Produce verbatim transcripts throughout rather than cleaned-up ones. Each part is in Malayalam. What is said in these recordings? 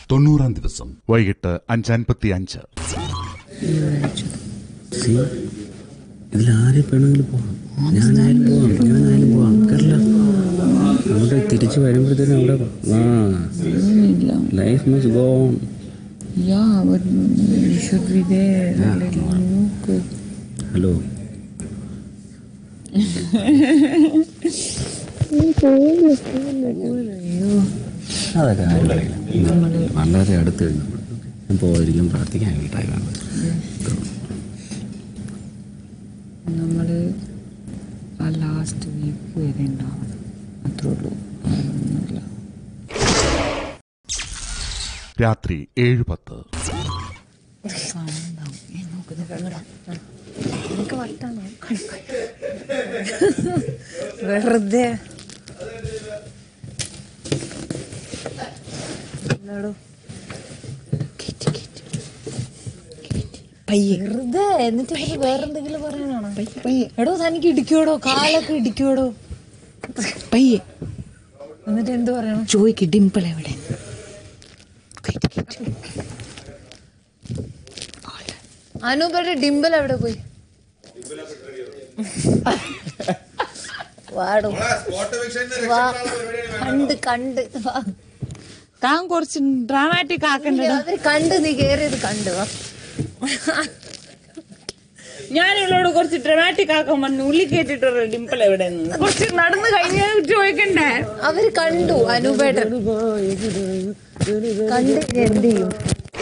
തൊണ്ണൂറാം ദിവസം വൈകിട്ട് അഞ്ചൻപത്തി അഞ്ച്. ഇതിലാരെ വേണമെങ്കിലും പോവാം, ഞാനായാലും പോവാം, ഞാനായാലും പോവാം. കേട്ടില്ല, അവിടെ തിരിച്ചു വരുമ്പോഴത്തേനും അവിടെ ആ life must go on. Hello, അതൊക്കെ ആരും അറിയില്ല. വളരെ അടുത്ത് കഴിഞ്ഞപ്പോൾ പോകാതിരിക്കും, പ്രാർത്ഥിക്കാൻ വീട്ടായി വേണ്ടത്. നമ്മൾ ആ ലാസ്റ്റ് വീക്ക് വരെ ഉണ്ടാവണം, അത്രേ ഉള്ളൂ. രാത്രി ഏഴ് പത്ത്. വെറുതെ വെറുതെ എന്നിട്ട് വേറെന്തെങ്കിലും പറയാനാണോ? എടോ തനിക്ക് ഇടിക്കോടോ, കാലൊക്കെ ഇടിക്കോടോ പയ്യെ. എന്നിട്ട് എന്ത് പറയണം? ചോയ്ക്ക് ഡിംപിൾ എവിടെ? അനൂപയുടെ ഡിംപിൾ എവിടെ പോയി? വാടോ, കണ്ട് കണ്ട് താൻ കുറച്ച് ഡ്രാമാറ്റിക് ആക്കണ്ട. അവര് കണ്ട്, നീ കേറിയത് കണ്ട് വാ. ഞാനുള്ളോട് കുറച്ച് ഡ്രാമാറ്റിക് ആക്കാൻ പറഞ്ഞു. ഉള്ളി കേട്ടിട്ടുള്ള ഡിംപിൾ എവിടെ നിന്ന് കുറച്ച് നടന്നു കഴിഞ്ഞ ചോദിക്കണ്ടേ? അവര് കണ്ടു, അനൂപേട്ടൻ കണ്ട് എന്ത് ചെയ്യും?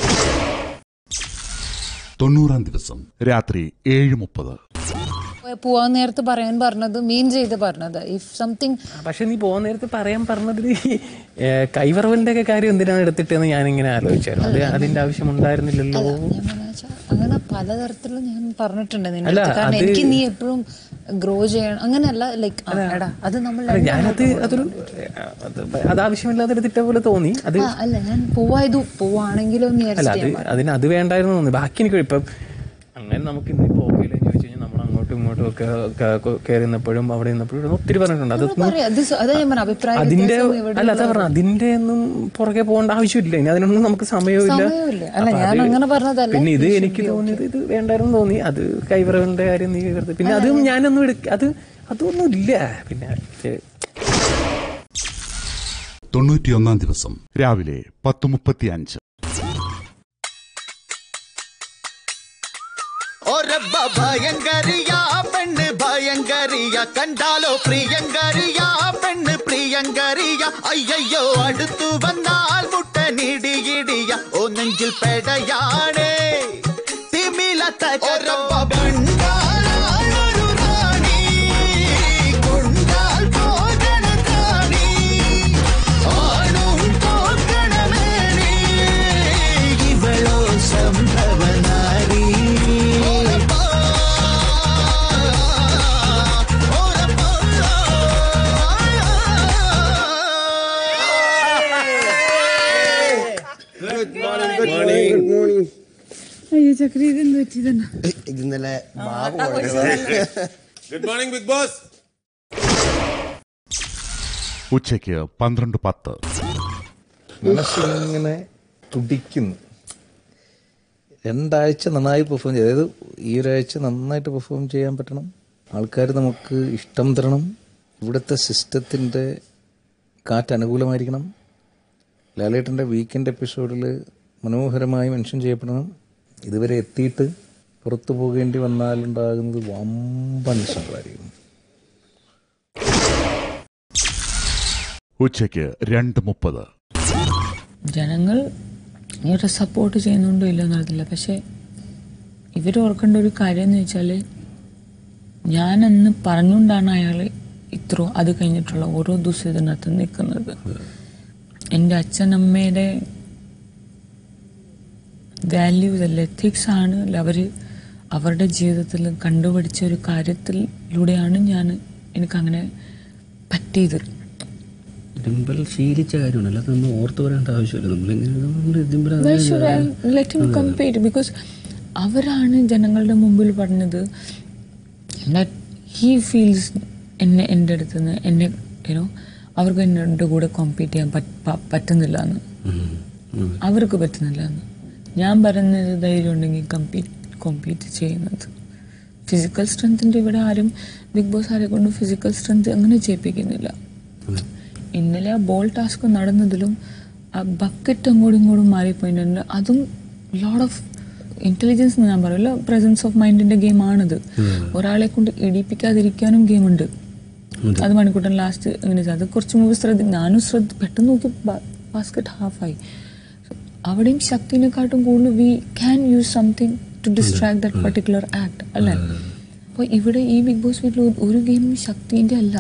തൊണ്ണൂറാം ദിവസം രാത്രി ഏഴ് മുപ്പത്. പോവാൻ നേരത്ത് പറയാൻ പറഞ്ഞത് മീൻ ചെയ്ത് പറഞ്ഞത് ഇഫ് സംതിങ്. പക്ഷെ നീ പോകാൻ നേരത്ത് പറയാൻ പറഞ്ഞത് കൈവറവലിന്റെ ഒക്കെ കാര്യം എന്തിനാണ് എടുത്തിട്ടെന്ന് ഞാനിങ്ങനെ ആലോചിച്ചായിരുന്നു. അത് അതിന്റെ ആവശ്യം ഉണ്ടായിരുന്നില്ലല്ലോ. അങ്ങനെ പലതരത്തിലും ഞാൻ പറഞ്ഞിട്ടുണ്ട് നിന്റെ, കാരണം എനിക്ക് നീ എപ്പോഴും ഗ്രോ ചെയ്യണം അങ്ങനെയല്ല. ലൈക്ക് അത് നമ്മൾ ഞാനത് അതൊരു അത് ആവശ്യമില്ലാതെ എടുത്തിട്ട പോലെ തോന്നി. അത് അല്ല, ഞാൻ പോവായതു പോവാണെങ്കിലോ അല്ല, അത് അതിന് അത് വേണ്ടായിരുന്നു തോന്നി. ബാക്കി എനിക്ക് ഇപ്പം അങ്ങനെ നമുക്ക് ഇന്ന് പോകില്ല ചോദിച്ചു കഴിഞ്ഞാൽ നമ്മൾ അങ്ങോട്ടും ഇങ്ങോട്ടും ഒക്കെ കയറി നിന്നപ്പോഴും അവിടെ നിന്നപ്പോഴും ഒത്തിരി പറഞ്ഞിട്ടുണ്ട്. അതിന്റെ അല്ല അതാ പറഞ്ഞ അതിന്റെ ഒന്നും പുറകെ പോകേണ്ട ആവശ്യമില്ല. ഇനി അതിനൊന്നും നമുക്ക് സമയമില്ല. പിന്നെ ഇത് എനിക്ക് തോന്നിയത് ഇത് വേണ്ടായിരുന്നു തോന്നി. അത് കൈവറവലിന്റെ കാര്യം നീ വെറുതെ പിന്നെ അതും ഞാനൊന്നും എടുക്ക അത് അതൊന്നും ഇല്ല. പിന്നെ തൊണ്ണൂറ്റിയൊന്നാം ദിവസം രാവിലെ പത്ത് മുപ്പത്തി അഞ്ച്. ഭയങ്കരിയ പെണ്ണ് ഭയങ്കരിയ കണ്ടാലോ പ്രിയങ്കരിയ പെണ്ണ് പ്രിയങ്കരിയ അയ്യോ അടുത്തു വന്നാൽ മുട്ടനിടിയിടിയ ഓ നെഞ്ചിൽ പെടയാണേ തിമിലത്ത അയ്യോ ചക്രി ഇതെന്ത് പറ്റിയതന്നെ? ഇന്നലെ ഗുഡ് മോർണിംഗ് ബിഗ് ബോസ്. ഉച്ചയ്ക്ക് പന്ത്രണ്ട് പത്ത്. മനസ്സിങ്ങനെ തുടിക്കുന്നു. രണ്ടാഴ്ച നന്നായി പെർഫോം ചെയ്ത്, അതായത് ഈ ഒരാഴ്ച നന്നായിട്ട് പെർഫോം ചെയ്യാൻ പറ്റണം. ആൾക്കാർ നമുക്ക് ഇഷ്ടം തരണം. ഇവിടുത്തെ സിസ്റ്റത്തിൻ്റെ കാറ്റ് അനുകൂലമായിരിക്കണം. ലാലേട്ടൻ്റെ വീക്കെൻഡ് എപ്പിസോഡിൽ മനോഹരമായി മെൻഷൻ ചെയ്യപ്പെടണം. ഇതുവരെ എത്തിയിട്ട് പുറത്തു പോകേണ്ടി വന്നാലുണ്ടാകുന്നത് വമ്പൻ സങ്കടമായിരിക്കും. ഉച്ചയ്ക്ക് രണ്ട് മുപ്പത്. ജനങ്ങൾ ഇവരെ സപ്പോർട്ട് ചെയ്യുന്നുണ്ടോ ഇല്ലെന്ന് അറിയില്ല. പക്ഷെ ഇവർ ഓർക്കേണ്ട ഒരു കാര്യം എന്ന് വെച്ചാൽ ഞാനെന്ന് പറഞ്ഞുകൊണ്ടാണ് അയാൾ ഇത്ര അത് കഴിഞ്ഞിട്ടുള്ള ഓരോ ദിവസവും ഇതിനകത്ത് നിൽക്കുന്നത്. എൻ്റെ അച്ഛനമ്മയുടെ വാല്യൂസ് അല്ല, എത്തിക്സ് ആണ് അവർ അവരുടെ ജീവിതത്തിൽ കണ്ടുപിടിച്ച ഒരു കാര്യത്തിലൂടെയാണ് ഞാൻ എനിക്കങ്ങനെ പറ്റിയത്. ഡിംപിൾ ശീലിച്ച കാര്യമാണ്, അല്ലാതെ നമ്മൾ ഓർത്ത് പറയേണ്ട ആവശ്യമില്ല. നമ്മളിങ്ങനെ ബിക്കോസ് അവരാണ് ജനങ്ങളുടെ മുമ്പിൽ പറഞ്ഞത് ഹീ ഫീൽസ് എന്നെ എൻ്റെ അടുത്ത് നിന്ന് എന്നെ യുനോ അവർക്ക് എൻ്റെ കൂടെ കോമ്പീറ്റ് ചെയ്യാൻ പറ്റുന്നില്ല എന്ന്. അവർക്ക് പറ്റുന്നില്ല എന്ന്. ഞാൻ പറയുന്നത് ധൈര്യം ഉണ്ടെങ്കിൽ കമ്പീറ്റ് കോമ്പീറ്റ് ചെയ്യുന്നത്. ഫിസിക്കൽ സ്ട്രെങ്തിൻ്റെ ഇവിടെ ആരും ബിഗ് ബോസ് ആരെ കൊണ്ട് ഫിസിക്കൽ സ്ട്രെങ്ത് അങ്ങനെ ചെയ്യിപ്പിക്കുന്നില്ല. ഇന്നലെ ആ ബോൾ ടാസ്ക് നടന്നതിലും ആ ബക്കറ്റ് അങ്ങോട്ടും ഇങ്ങോട്ടും മാറിപ്പോയിട്ടുണ്ട്. അതും ലോഡ് ഓഫ് ഇന്റലിജൻസ് എന്ന് ഞാൻ പറയില്ല, പ്രസൻസ് ഓഫ് മൈൻഡിന്റെ ഗെയിമാണിത്. ഒരാളെ കൊണ്ട് ഇടിപ്പിക്കാതിരിക്കാനും ഗെയിമുണ്ട്. അത് മണിക്കൂട്ടൻ ലാസ്റ്റ് എങ്ങനെ അത് കുറച്ച് മുമ്പ് ശ്രദ്ധ ഞാനും ശ്രദ്ധ പെട്ടെന്ന് നോക്കി ബാസ്കറ്റ് ഹാഫായി. അവിടെയും ശക്തിനെക്കാട്ടും കൂടുതൽ we can use something to distract that particular act അല്ലേ. അപ്പോൾ ഇവിടെ ഈ ബിഗ് ബോസ് വീട്ടിൽ ഒരു ഗെയിമും ശക്തിന്റെ അല്ല.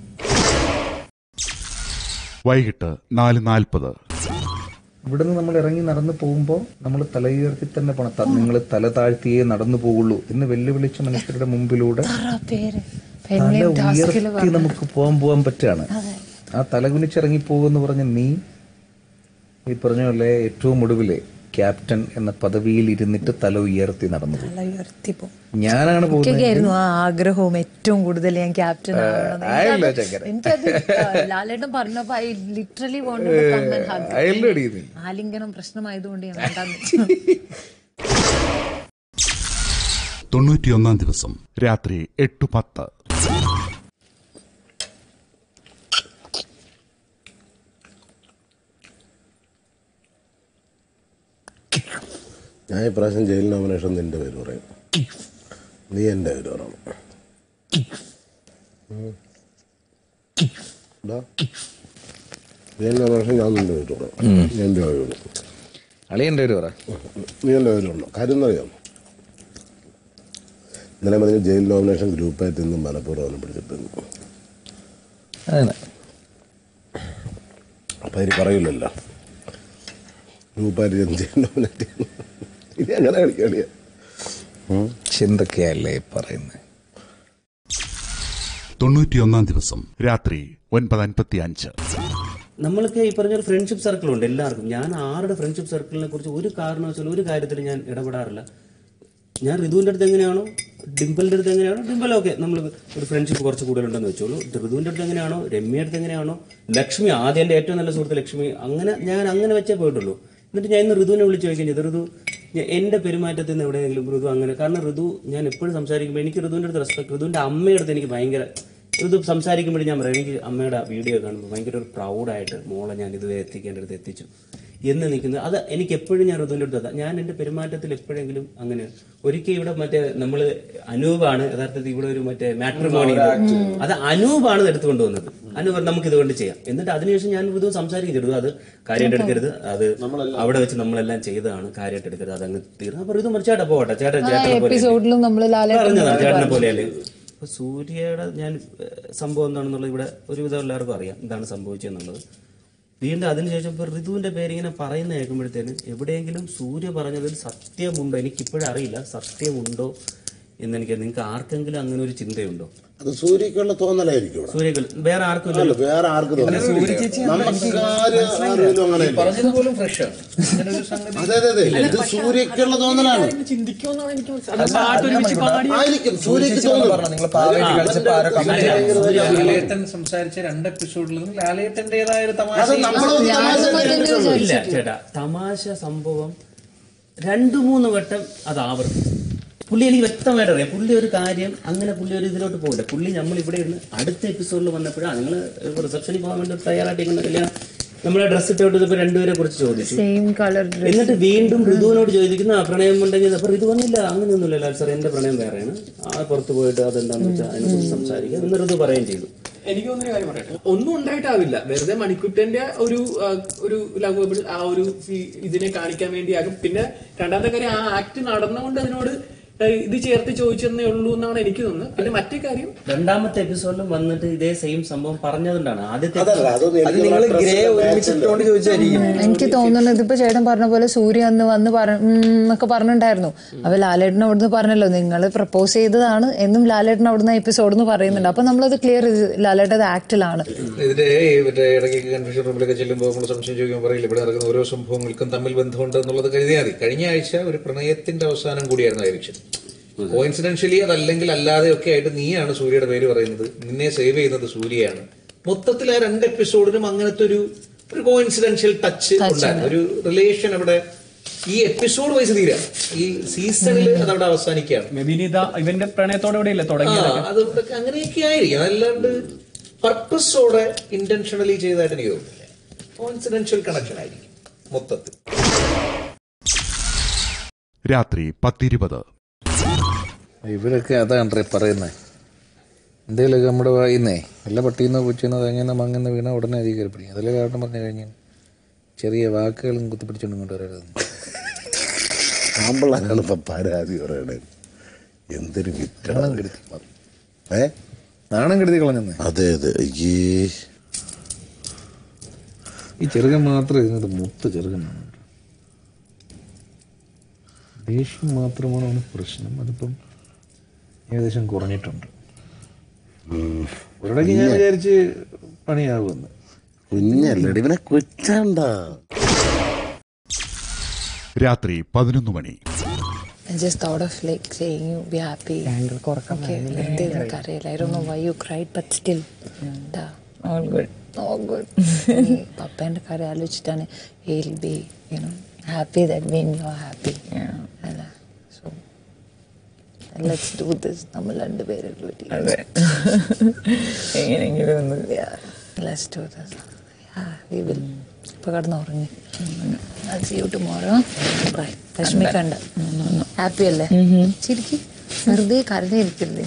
വൈകിട്ട് നാല് നാൽപ്പത് ഇവിടുന്ന് നമ്മൾ ഇറങ്ങി നടന്നു പോകുമ്പോൾ നമ്മൾ തലയുയർത്തി തന്നെ പോണം. നിങ്ങൾ തല താഴ്ത്തിയേ നടന്നു പോകുള്ളൂ എന്ന് വെല്ലുവിളിച്ച മനുഷ്യരുടെ മുമ്പിലൂടെ തല ഉയർത്തി നമുക്ക് പോകാൻ പോകാൻ പറ്റുകയാണ്. ആ തലകുനിച്ചിറങ്ങി പോകുമെന്ന് പറഞ്ഞ നീ ഈ പറഞ്ഞ പോലെ ഏറ്റവും ഒടുവിലെ ക്യാപ്റ്റൻ എന്ന പദവിയിൽ ഇരുന്നിട്ട് തല ഉയർത്തി നടന്നു പോകും. ഞാനാണ് പോകുന്നത്. ആ ആഗ്രഹവും ഏറ്റവും കൂടുതൽ ഞാൻ ക്യാപ്റ്റൻ എനിക്കത് ലാലേട്ടൻ പറഞ്ഞപ്പോ ഐ ലിറ്ററലി ആലിംഗനം പ്രശ്നമായതുകൊണ്ട് ഞാൻ തൊണ്ണൂറ്റിയൊന്നാം ദിവസം രാത്രി എട്ട് പത്ത് ഞാൻ ഇപ്രാവശ്യം ജയിൽ നോമിനേഷൻ നിന്റെ പേര് പറയും, നീ എൻ്റെ പേര് പറയണം. ജയിൽ നോമിനേഷൻ ഞാൻ നിന്റെ പേര് പറയാം, എൻ്റെ പേര് പറയും. അളിയൻ്റെ പേര് പറ, നീ എൻ്റെ പേര് പറയണം. കാര്യം എന്നറിയാം, ഇന്നലെ പറഞ്ഞ ജയിൽ നോമിനേഷൻ ഗ്രൂപ്പായിട്ട് ഇന്നും മനഃപൂർവ്വം പിടിച്ചിട്ടുണ്ട്. അപ്പം അതിന് പറയില്ലല്ലോ ഗ്രൂപ്പായിട്ട് ജയിൽ നോമിനേറ്റ് ഇനി അങ്ങനെ കളിക്കളിയ എന്തൊക്കെയല്ലേ പറയുന്നത്. തൊണ്ണൂറ്റിയൊന്നാം ദിവസം രാത്രി ഒൻപത് അൻപത്തി അഞ്ച് നമ്മൾക്ക് ഈ പറഞ്ഞൊരു ഫ്രണ്ട്ഷിപ്പ് സർക്കിളുണ്ട് എല്ലാവർക്കും. ഞാൻ ആരുടെ ഫ്രണ്ട്ഷിപ്പ് സർക്കിളിനെ കുറിച്ച് ഒരു കാരണവശാലും ഒരു കാര്യത്തിൽ ഞാൻ ഇടപെടാറില്ല. ഞാൻ ഋതുവിൻ്റെ അടുത്ത് എങ്ങനെയാണോ ഡിംപിളിൻ്റെ അടുത്ത് എങ്ങനെയാണോ ഡിംപിളൊക്കെ നമ്മൾ ഒരു ഫ്രണ്ട്ഷിപ്പ് കുറച്ച് കൂടുതലുണ്ടെന്ന് വെച്ചോളൂ. ഋതുവിൻ്റെ അടുത്ത് എങ്ങനെയാണോ രമ്യയുടെ അടുത്ത് എങ്ങനെയാണോ ലക്ഷ്മി ആദ്യം എൻ്റെ ഏറ്റവും നല്ല സുഹൃത്ത് ലക്ഷ്മി, അങ്ങനെ ഞാൻ അങ്ങനെ വെച്ചേ പോയിട്ടുള്ളൂ. എന്നിട്ട് ഞാൻ ഇന്ന് ഋതുവിനെ വിളിച്ച് ചോദിക്കാൻ ചെയ്തു, ഋതു എൻ്റെ പെരുമാറ്റത്തിൽ നിന്ന് എവിടെയെങ്കിലും ഋതു അങ്ങനെ, കാരണം ഋതു ഞാൻ എപ്പോഴും സംസാരിക്കുമ്പോൾ എനിക്ക് ഋതുവിൻ്റെ അടുത്ത് റെസ്പെക്ട്, ഋതുവിൻ്റെ അമ്മയുടെ അടുത്ത് എനിക്ക് ഭയങ്കര ഋതു സംസാരിക്കുമ്പോൾ ഞാൻ പറയാം എനിക്ക് അമ്മയുടെ വീഡിയോ കാണുമ്പോൾ ഭയങ്കര ഒരു പ്രൗഡായിട്ട് മോളെ ഞാൻ ഇതുവരെ എത്തിക്കേണ്ടടുത്ത് എത്തിച്ചു എന്ന് നിൽക്കുന്നത്. അത് എനിക്ക് എപ്പോഴും ഞാൻ ഋതുവിൻ്റെ അടുത്ത് ഞാൻ എൻ്റെ പെരുമാറ്റത്തിൽ എപ്പോഴെങ്കിലും അങ്ങനെ ഒരിക്കൽ ഇവിടെ മറ്റേ നമ്മൾ അനൂപാണ് യഥാർത്ഥത്തിൽ ഇവിടെ ഒരു മറ്റേ മാട്രിമോണി അത് അനൂപാണ് എടുത്തുകൊണ്ട് വന്നത്. അനൂപ് നമുക്ക് ഇതുകൊണ്ട് ചെയ്യാം. എന്നിട്ട് അതിനുശേഷം ഞാൻ ഋതു സംസാരിക്കും ഋതു അത് കാര്യമായിട്ട് എടുക്കരുത്, അത് അവിടെ വെച്ച് നമ്മളെല്ലാം ചെയ്തതാണ്, കാര്യമായിട്ട് എടുക്കരുത്, അതങ്ങ് തീർന്നു. അപ്പൊ ഋതു ചേട്ടാ പോകട്ടെ, ചേട്ടൻ ചേട്ടനെ പറഞ്ഞതാണ് ചേട്ടനെ പോലെയല്ലേ. അപ്പൊ സൂര്യയുടെ ഞാൻ സംഭവം എന്താണെന്നുള്ളത് ഇവിടെ ഒരുവിധം എല്ലാവർക്കും അറിയാം എന്താണ് സംഭവിച്ചതെന്നുള്ളത്. വീണ്ടും അതിനുശേഷം ഇപ്പോൾ ഋതുവിൻ്റെ പേരിങ്ങനെ പറയുന്ന കേൾക്കുമ്പോഴത്തേന് എവിടെയെങ്കിലും സൂര്യ പറഞ്ഞതിൽ സത്യമുണ്ടോ എനിക്കിപ്പോഴും അറിയില്ല, സത്യമുണ്ടോ എന്നെനിക്ക് നിങ്ങൾക്ക് ആർക്കെങ്കിലും അങ്ങനെ ഒരു ചിന്തയുണ്ടോ? അത് സൂര്യക്കുള്ള തോന്നലായിരിക്കും. സൂര്യകൾ വേറെ ആർക്കും ഇല്ല, വേറെ ആർക്കും അതെ അതെ അതെ ഇത് സൂര്യക്കുള്ള തോന്നലാണ്. സംസാരിച്ച രണ്ട് എപ്പിസോഡിലും ലാലേട്ടന്റേതായ ഇല്ല ചേട്ടാ. തമാശ സംഭവം രണ്ടു മൂന്ന് വട്ടം അത് ആവർത്തിച്ചു. പുള്ളി എനിക്ക് വ്യക്തമായിട്ട് അറിയാം പുള്ളി ഒരു കാര്യം അങ്ങനെ പുള്ളി ഒരു ഇതിലോട്ട് പോകില്ല. പുള്ളി നമ്മൾ ഇവിടെ ഇരുന്ന് അടുത്ത എപ്പിസോഡിൽ വന്നപ്പോഴാണ് നിങ്ങൾ റിസപ്ഷനിൽ പോകാൻ വേണ്ടി തയ്യാറായിട്ടിരിക്കുന്ന കല്യാണം നമ്മളെ ഡ്രസ്സ് ഇട്ടോട്ട് ഇപ്പൊ രണ്ടുപേരെ കുറിച്ച് ചോദിച്ചു. എന്നിട്ട് വീണ്ടും ഋതുവിനോട് ചോദിക്കുന്ന പ്രണയം ഉണ്ടെങ്കിൽ അപ്പൊ ഋതു വന്നില്ല അങ്ങനെയൊന്നുമില്ല സാർ എന്റെ പ്രണയം വേറെയാണ്, ആ പുറത്ത് പോയിട്ട് അതെന്താണെന്ന് വെച്ചാൽ അതിനെ കുറിച്ച് സംസാരിക്കുക എന്ന് ഋതു പറയുകയും ചെയ്തു. എനിക്ക് തോന്നുന്ന കാര്യം പറയട്ടെ, ഒന്നും ഉണ്ടായിട്ടാവില്ല, വെറുതെ മണിക്കുട്ടന്റെ ഒരു ഒരു ലവബിൾ ആ ഒരു ഇതിനെ കാണിക്കാൻ വേണ്ടിയാകും. പിന്നെ രണ്ടാമത്തെ കാര്യം ആ ആക്ട് നടന്നുകൊണ്ട് അതിനോട് ഇത് ചേർത്ത് ചോദിച്ചെന്നേ ഉള്ളൂ എന്നാണ് എനിക്ക് തോന്നുന്നത്. പിന്നെ മറ്റേ കാര്യം രണ്ടാമത്തെ എപ്പിസോഡിലും വന്നിട്ട് ഇതേ സെയിം സംഭവം പറഞ്ഞതുകൊണ്ടാണ്. ആദ്യത്തെ എനിക്ക് തോന്നുന്നത് ഇതിപ്പോ ചേട്ടൻ പറഞ്ഞ പോലെ സൂര്യ അന്ന് വന്ന് എന്നൊക്കെ പറഞ്ഞിട്ടുണ്ടായിരുന്നു. അപ്പൊ ലാലേട്ടൻ അവിടുന്ന് പറഞ്ഞല്ലോ നിങ്ങൾ പ്രപ്പോസ് ചെയ്തതാണ് എന്നും ലാലേട്ടൻ അവിടുന്ന് എപ്പിസോഡിന്ന് പറയുന്നുണ്ട്. അപ്പൊ നമ്മളത് ക്ലിയർ ലാലേട്ടൻ അത് ആക്ടിലാണ്. ഇതിന്റെ മറ്റേ ഇടയ്ക്ക് കൺഫ്യൂഷൻ റൂമിലൊക്കെ ചെല്ലുമ്പോൾ നമ്മൾ സംശയം ചോദിക്കാൻ പറയില്ല ഇവിടെ നടക്കുന്ന ഓരോ സംഭവങ്ങൾക്കും തമ്മിൽ ബന്ധമുണ്ട് എന്നുള്ളത് കരുതിയാൽ മതി. കഴിഞ്ഞ ആഴ്ച ഒരു പ്രണയത്തിന്റെ അവസാനം കൂടിയായിരുന്നു ആയിരിക്കും. കോയിൻസിഡൻഷ്യലി അതല്ലെങ്കിൽ അല്ലാതെയൊക്കെ ആയിട്ട് നീയാണ് സൂര്യയുടെ പേര് പറയുന്നത്, നിന്നെ സേവ് ചെയ്യുന്നത് സൂര്യയാണ്. മൊത്തത്തിൽ ആ രണ്ട് എപ്പിസോഡിനും അങ്ങനത്തെ ഒരു ഒരു കോയിൻസിഡൻഷ്യൽ ടച്ച് ഉണ്ടായിരുന്നു, ഒരു റിലേഷൻ അവിടെ ഈ എപ്പിസോഡ് വൈസ് തീരാ, ഈ സീസണിൽ അതവിടെ അവസാനിക്കുകയാണ്. ഇവന്റെ പ്രണയത്തോടെ തുടങ്ങിയത് അത് അങ്ങനെയൊക്കെ ആയിരിക്കും, അതല്ലാണ്ട് പർപ്പസോടെ ഇന്റൻഷണലി ചെയ്തതായിട്ട് എനിക്ക് തോന്നുന്നില്ല. കോയിൻസിഡൻഷ്യൽ കണക്ഷൻ ആയിരിക്കും മൊത്തത്തിൽ. രാത്രി പത്തിരുപത്. ഇവരൊക്കെ അതാണ് പറയുന്നത്, എന്തെങ്കിലുമൊക്കെ നമ്മുടെ വായിന്നേ വല്ല പട്ടിയെന്നോ പൂച്ചയെന്നോ തേങ്ങയെന്നോ മങ്ങെന്നോ വീണ ഉടനെ അധികം പിടിക്കും. അതല്ലേ കാരണം പറഞ്ഞു കഴിഞ്ഞാൽ ചെറിയ വാക്കുകളും കുത്തിപ്പിടിച്ചോണ്ട് ഇങ്ങോട്ട് വരരുത്. ആമ്പിളാണ് ഇപ്പം പരാതി പറയണേ. എന്തൊരു നാണം കെടുത്തി ഏ നാണം കെടുത്തി കളഞ്ഞെന്ന്. അതെ അതെ. ഈ ചെറുകൻ മാത്രം ഇരുന്നത് മൊത്ത ചെറുകനാണ്. ദേഷ്യം മാത്രമാണ് അവന് പ്രശ്നം. അതിപ്പം ഏകദേശം കുറഞ്ഞിട്ടുണ്ട്. ഒരിടയ്ക്ക് ഞാൻ വിചാരിച്ച് പണിയാകുമെന്ന്. കുഞ്ഞല്ലടി ഇവനെ കൊച്ചാണ്ട. രാത്രി പതിനൊന്ന് മണി. I just thought of like saying you be happy. Okay, like കരയില്ല. I don't know why you cried, but still. Da. All good. All good. പപ്പേന്റെ കാര്യം ആലോചിച്ചിട്ടാണ് he'll be, you know, happy that when you're happy. അല്ല, so let's do this. നമ്മൾ രണ്ടുപേരും കൂടി. അതെ. എങ്ങനെയെങ്കിലും ഒന്ന്. Yeah, let's do this. Yeah, we will. ഇപ്പൊ കിടന്ന് ഉറങ്ങി. I'll see you tomorrow. Bye. വിഷമിക്കണ്ട. ഹാപ്പി അല്ലേ? ശരിക്കും വെറുതെ കരഞ്ഞിരിക്കരുത്.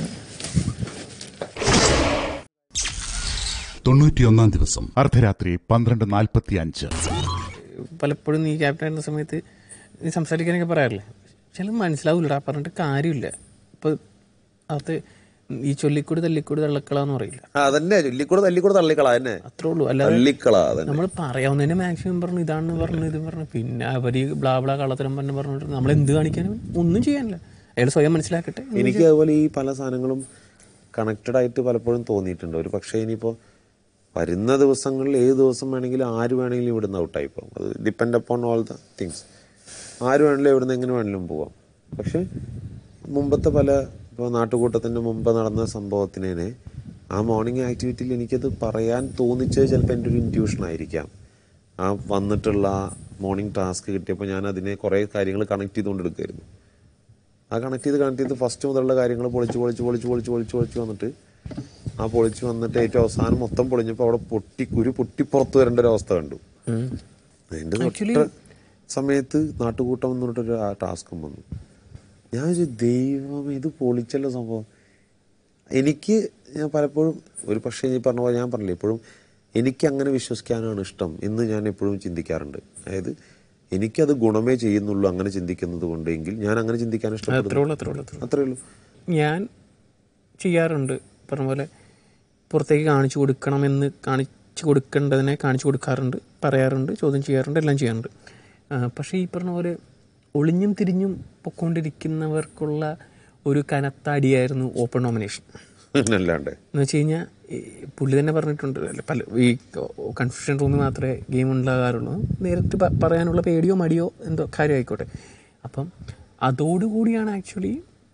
തൊണ്ണൂറ്റിയൊന്നാം ദിവസം അർദ്ധരാത്രി പന്ത്രണ്ട് നാൽപ്പത്തി അഞ്ച്. പലപ്പോഴും നീ ക്യാപ്റ്റൻ ആയിരുന്ന സമയത്ത് നീ സംസാരിക്കാനൊക്കെ പറയാറില്ലേ, ചില മനസ്സിലാവില്ലടാ, പറഞ്ഞിട്ട് കാര്യമില്ല. ഇപ്പൊ അത് ഈ ചൊല്ലിക്കൂടി തല്ലിക്കൂടി തള്ളിക്കളാന്ന് പറയില്ല, അതന്നെ ചൊല്ലിക്കൂടെ തല്ലിക്കൂടെ തള്ളിക്കളാ തന്നെ അത്രേ ഉള്ളൂ. അല്ലാതെ നമ്മൾ പറയാവുന്നതിന് മാക്സിമം പറഞ്ഞു ഇതാണെന്ന് പറഞ്ഞു ഇത് പറഞ്ഞു, പിന്നെ അവര് ബ്ലാ ബ്ലാ കള്ളത്തരം പറഞ്ഞു പറഞ്ഞിട്ട് നമ്മൾ എന്ത് കാണിക്കാനും ഒന്നും ചെയ്യാനില്ല. അയാൾ സ്വയം മനസ്സിലാക്കട്ടെ. എനിക്ക് അതുപോലെ ഈ പല സാധനങ്ങളും കണക്റ്റഡ് ആയിട്ട് പലപ്പോഴും തോന്നിയിട്ടുണ്ട്. ഒരു പക്ഷേ ഇനിയിപ്പോൾ വരുന്ന ദിവസങ്ങളിൽ ഏത് ദിവസം വേണമെങ്കിലും ആര് വേണമെങ്കിലും ഇവിടുന്ന് ഔട്ടായി പോകും. അത് depend upon all the things. ആര് വേണമെങ്കിലും ഇവിടുന്ന് എങ്ങനെ വേണമെങ്കിലും പോവാം. പക്ഷെ മുമ്പത്തെ പല ഇപ്പോൾ നാട്ടുകൂട്ടത്തിൻ്റെ മുമ്പ് നടന്ന സംഭവത്തിനെ ആ മോർണിംഗ് ആക്ടിവിറ്റിയിൽ എനിക്കത് പറയാൻ തോന്നിച്ചത് ചിലപ്പോൾ എൻ്റെ ഒരു ഇൻറ്റ്യൂഷൻ ആയിരിക്കാം. ആ വന്നിട്ടുള്ള മോർണിംഗ് ടാസ്ക് കിട്ടിയപ്പോൾ ഞാൻ അതിനെ കുറേ കാര്യങ്ങൾ കണക്ട് ചെയ്തുകൊണ്ടെടുക്കുമായിരുന്നു. ആ കണക്ട് ചെയ്ത് കണക്ട് ചെയ്ത് ഫസ്റ്റ് മുതലുള്ള കാര്യങ്ങൾ പൊളിച്ച് പൊളിച്ച് പൊളിച്ച് പൊളിച്ച് പൊളിച്ച് പൊളിച്ച് വന്നിട്ട് ആ പൊളിച്ച് വന്നിട്ട് ഏറ്റവും അവസാനം മൊത്തം പൊളിഞ്ഞപ്പോൾ അവിടെ പൊട്ടി കുരു പൊട്ടി പുറത്ത് വരേണ്ട ഒരു അവസ്ഥ കണ്ടു. അതിൻ്റെ തൊട്ട് സമയത്ത് നാട്ടുകൂട്ടം എന്ന് പറഞ്ഞിട്ടൊരു ആ ടാസ്കും വന്നു. ഞാൻ ഒരു ദൈവം ഇത് പൊളിച്ചല്ലോ സംഭവം. എനിക്ക് ഞാൻ പലപ്പോഴും ഒരു പക്ഷേ ഈ പറഞ്ഞ പോലെ ഞാൻ പറഞ്ഞില്ലേ എപ്പോഴും എനിക്ക് അങ്ങനെ വിശ്വസിക്കാനാണ് ഇഷ്ടം എന്ന് ഞാൻ എപ്പോഴും ചിന്തിക്കാറുണ്ട്. അതായത് എനിക്കത് ഗുണമേ ചെയ്യുന്നുള്ളൂ അങ്ങനെ ചിന്തിക്കുന്നത് കൊണ്ടെങ്കിൽ ഞാൻ അങ്ങനെ ചിന്തിക്കാൻ ഇഷ്ടപ്പെടുന്നു. അത്രേ ഉള്ളൂ. ഞാൻ ചെയ്യാറുണ്ട് പറഞ്ഞ പോലെ പുറത്തേക്ക് കാണിച്ചു കൊടുക്കണമെന്ന് കാണിച്ചു കൊടുക്കേണ്ടതിനെ കാണിച്ചു കൊടുക്കാറുണ്ട്, പറയാറുണ്ട്, ചോദ്യം ചെയ്യാറുണ്ട്, എല്ലാം ചെയ്യാറുണ്ട്. പക്ഷേ ഈ പറഞ്ഞ പോലെ ഒളിഞ്ഞും തിരിഞ്ഞും പൊക്കോണ്ടിരിക്കുന്നവർക്കുള്ള ഒരു കനത്ത അടിയായിരുന്നു ഓപ്പൺ നോമിനേഷൻ. അല്ലാണ്ട് എന്ന് വെച്ച് കഴിഞ്ഞാൽ പുള്ളി തന്നെ പറഞ്ഞിട്ടുണ്ട്, അല്ല പല ഈ കൺഫ്യൂഷൻ റൂമിൽ മാത്രമേ ഗെയിം ഉണ്ടാകാറുള്ളൂ, നേരിട്ട് പറയാനുള്ള പേടിയോ മടിയോ എന്തോ കാര്യമായിക്കോട്ടെ. അപ്പം അതോടുകൂടിയാണ് ആക്ച്വലി,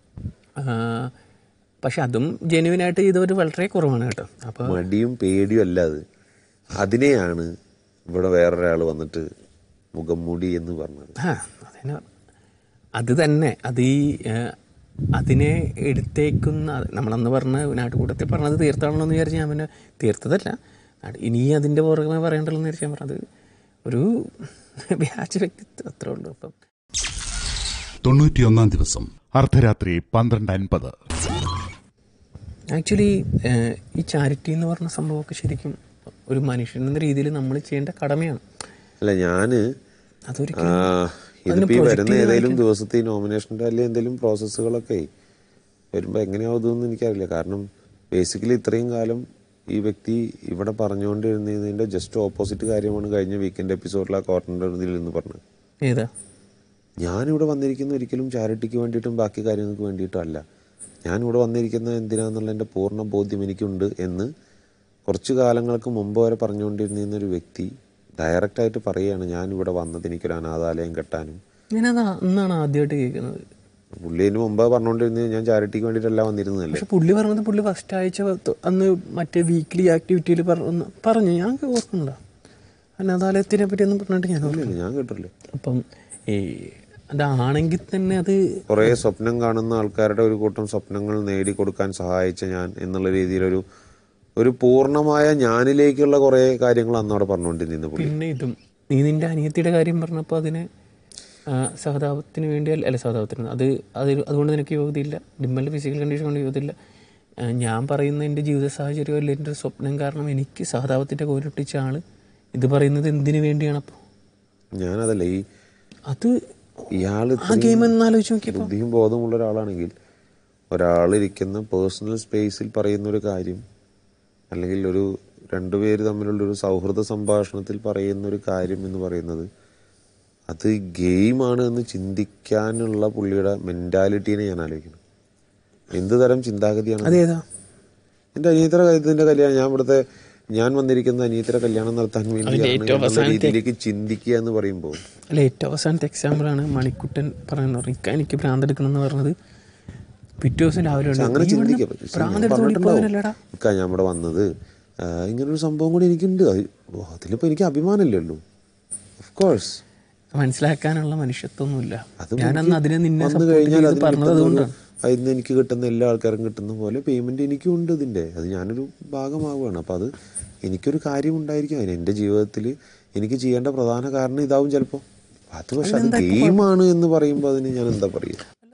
പക്ഷെ അതും ജെന്യുവിനായിട്ട് ചെയ്തവർ വളരെ കുറവാണ് കേട്ടോ. അപ്പം മടിയും പേടിയും അല്ലാതെ അതിനെയാണ് ഇവിടെ വേറൊരാൾ വന്നിട്ട് മുഖം മൂടി എന്ന് പറഞ്ഞത്. ആ അതിനെ അത് തന്നെ അത് ഈ അതിനെ എടുത്തേക്കുന്ന നമ്മളന്ന് പറഞ്ഞ നാട്ടുകൂട്ടത്തിൽ പറഞ്ഞത് തീർത്താണല്ലോ എന്ന് വിചാരിച്ച് ഞാൻ പിന്നെ തീർത്തതല്ല, ഇനി അതിൻ്റെ പുറമെ പറയണ്ടല്ലോ എന്ന് വിചാരിച്ച് ഞാൻ പറഞ്ഞത് ഒരു വ്യാജ വ്യക്തിത്വം അത്രേ ഉള്ളൂ. അപ്പം തൊണ്ണൂറ്റിയൊന്നാം ദിവസം അർദ്ധരാത്രി പന്ത്രണ്ട് അൻപത്. ആക്ച്വലി ഈ ചാരിറ്റി എന്ന് പറഞ്ഞ സംഭവമൊക്കെ ശരിക്കും ഒരു മനുഷ്യൻ എന്ന രീതിയിൽ നമ്മൾ ചെയ്യേണ്ട കടമയാണ്. അല്ല ഞാന് ഇതിപ്പോ ഈ വരുന്ന ഏതെങ്കിലും ദിവസത്തെ നോമിനേഷൻ്റെ അല്ലെങ്കിൽ എന്തെങ്കിലും പ്രോസസ്സുകളൊക്കെ വരുമ്പോൾ എങ്ങനെയാവുമെന്ന് എനിക്കറിയില്ല. കാരണം ബേസിക്കലി ഇത്രയും കാലം ഈ വ്യക്തി ഇവിടെ പറഞ്ഞുകൊണ്ടിരുന്നതിൻ്റെ ജസ്റ്റ് ഓപ്പോസിറ്റ് കാര്യമാണ് കഴിഞ്ഞ വീക്കെൻഡ് എപ്പിസോഡിൽ ആ കോർണറിൽ നിന്ന് പറഞ്ഞത്. ഏതാ? ഞാനിവിടെ വന്നിരിക്കുന്ന ഒരിക്കലും ചാരിറ്റിക്ക് വേണ്ടിയിട്ടും ബാക്കി കാര്യങ്ങൾക്ക് വേണ്ടിയിട്ടും അല്ല. ഞാനിവിടെ വന്നിരിക്കുന്നത് എന്തിനാന്നുള്ളതിൻ്റെ പൂർണ്ണ ബോധ്യം എനിക്കുണ്ട് എന്ന് കുറച്ച് കാലങ്ങൾക്ക് മുമ്പ് വരെ പറഞ്ഞുകൊണ്ടിരുന്ന ഒരു വ്യക്തി ഡയറക്റ്റായിട്ട് പറയുകയാണ് ഞാനിവിടെ വന്നത് എനിക്കൊരു അനാഥാലയം കെട്ടാനും. ഞാനത് അന്നാണ് ആദ്യമായിട്ട് കേൾക്കുന്നത്. പുള്ളിന് മുമ്പ് പറഞ്ഞുകൊണ്ടിരുന്നത് ഞാൻ ചാരിറ്റിക്ക് വേണ്ടിയിട്ടല്ല വന്നിരുന്നതല്ലേ. പക്ഷെ പുള്ളി പറഞ്ഞത് പുള്ളി ഫസ്റ്റ് ആഴ്ച അന്ന് മറ്റേ വീക്ക്ലി ആക്ടിവിറ്റിയിൽ പറഞ്ഞു, ഞാൻ ഓർക്കുന്നുണ്ടോ അനാഥാലയത്തിനെ പറ്റി ഒന്നും പറഞ്ഞിട്ട് ഞാൻ ഇല്ല, ഞാൻ കേട്ടില്ലേ. അപ്പം ഈ അതാണെങ്കിൽ തന്നെ അത് കുറേ സ്വപ്നം കാണുന്ന ആൾക്കാരുടെ ഒരു കൂട്ടം സ്വപ്നങ്ങൾ നേടിക്കൊടുക്കാൻ സഹായിച്ച ഞാൻ എന്നുള്ള രീതിയിലൊരു ഒരു പൂർണ്ണമായ ഞാനിലേക്കുള്ള കുറേ കാര്യങ്ങൾ അന്ന് അവിടെ പറഞ്ഞുകൊണ്ടിരുന്നു. പിന്നെ ഇതും നീ നിന്റെ അനിയത്തിയുടെ കാര്യം പറഞ്ഞപ്പോൾ അതിന് സഹതാപത്തിന് വേണ്ടി അല്ല സഹതാപത്തിന് അത് അത് അതുകൊണ്ട് നിനക്ക് യോഗ്യതയില്ല, ഡിമ്പലിൻ്റെ ഫിസിക്കൽ കണ്ടീഷൻ കൊണ്ട് യോഗ്യതയില്ല. ഞാൻ പറയുന്ന എൻ്റെ ജീവിത സാഹചര്യം അല്ല എൻ്റെ ഒരു സ്വപ്നം കാരണം എനിക്ക് സഹതാപത്തിൻ്റെ കോരിട്ടിച്ച ആൾ ഇത് പറയുന്നത് എന്തിനു വേണ്ടിയാണ്? അപ്പോൾ ഞാനതല്ല ഈ അത് ഇയാൾ ആ ഗെയിം എന്നാലോചിച്ച് നോക്കിയപ്പോൾ ബുദ്ധിയും ബോധമുള്ള ഒരാളാണെങ്കിൽ ഒരാളിരിക്കുന്ന പേഴ്സണൽ സ്പേസിൽ പറയുന്ന ഒരു കാര്യം അല്ലെങ്കിൽ ഒരു രണ്ടുപേര് തമ്മിലുള്ളൊരു സൗഹൃദ സംഭാഷണത്തിൽ പറയുന്ന ഒരു കാര്യം എന്ന് പറയുന്നത് അത് ഗെയിമാണ് എന്ന് ചിന്തിക്കാനുള്ള പുള്ളിയുടെ മെൻറ്റാലിറ്റീനെ ഞാൻ ആലോചിക്കണം. എന്ത് തരം ചിന്താഗതിയാണ്? അതേതാ? എൻ്റെ അനിയത്തിയുടെ കാര്യത്തിൻ്റെ കല്യാണം ഞാൻ ഇവിടുത്തെ ഞാൻ വന്നിരിക്കുന്ന അനിയത്തിയുടെ കല്യാണം നടത്താൻ വേണ്ടിയാണ് രീതിയിലേക്ക് ചിന്തിക്കുക എന്ന് പറയുമ്പോൾ അല്ല, ഏറ്റവും അവസാനത്തെ എക്സാമ്പിളാണ് മണിക്കുട്ടൻ പറയുന്നത്. ഇക്ക എനിക്ക് ഭ്രാന്ത് എടുക്കണം എന്ന് പറഞ്ഞത് പിറ്റേ ദിവസം രാവിലെ അങ്ങനെ ചിന്തിക്കുക. ഇക്ക ഞാൻ ഇവിടെ വന്നത് ഇങ്ങനൊരു സംഭവം കൂടി എനിക്കുണ്ട്, അതിലിപ്പോൾ എനിക്ക് അഭിമാനമില്ലല്ലോ. ഓഫ് കോഴ്സ് മനസ്സിലാക്കാനുള്ള മനുഷ്യത്വമൊന്നുമില്ല. ഞാനന്ന് അതിനെ നിന്നെ വന്നു കഴിഞ്ഞാൽ പറഞ്ഞത് അതുകൊണ്ടാണ്. അതിന് എനിക്ക് കിട്ടുന്ന എല്ലാ ആൾക്കാരും കിട്ടുന്ന പോലെ പേയ്മെന്റ് എനിക്കും ഉണ്ട് ഇതിൻ്റെ, അത് ഞാനൊരു ഭാഗമാവുകയാണ്. അപ്പം അത് എനിക്കൊരു കാര്യം ഉണ്ടായിരിക്കും അതിന് എൻ്റെ ജീവിതത്തിൽ എനിക്ക് ചെയ്യേണ്ട പ്രധാന കാരണം ഇതാവും ചിലപ്പോൾ. അത് പക്ഷെ അത് ഗെയിമാണ് എന്ന് പറയുമ്പോൾ അതിന് ഞാൻ എന്താ പറയുക?